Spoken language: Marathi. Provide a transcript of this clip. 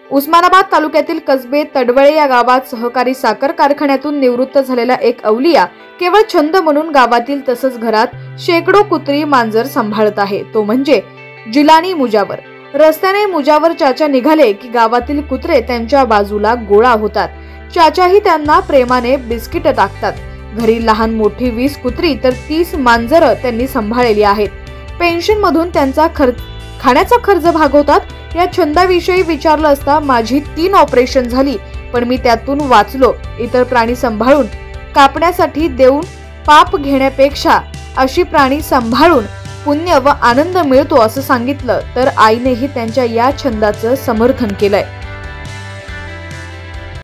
उस्मानाबाद तालुक्यातील कसबे तडवळे या गावात सहकारी साखर कारखान्यातून निवृत्त झालेला एक अवलिया केवळ छंद म्हणून गावातील तसंच घरात शेकडो कुत्री मांजर सांभाळत आहे, तो म्हणजे जिलानी मुजावर। रस्त्याने मुजावर चाचा निघाले की गावातील कुत्रे त्यांच्या बाजूला गोळा होतात। चाचाही त्यांना प्रेमाने बिस्किट टाकतात। घरी लहान मोठी 20 कुत्री तर 30 मांजरं त्यांनी सांभाळलेली आहेत। पेन्शन मधून त्यांचा खाण्याचा खर्च भागवतात। या छंदाविषयी विचारलं असता माझी 3 ऑपरेशन झाली, पण मी त्यातून वाचलो। इतर प्राणी सांभाळून कापण्यासाठी देऊन पाप घेण्यापेक्षा अशी प्राणी सांभाळून पुण्य व आनंद मिळतो असं सांगितलं। तर आईनेही त्यांच्या या छंदाचं समर्थन केलंय।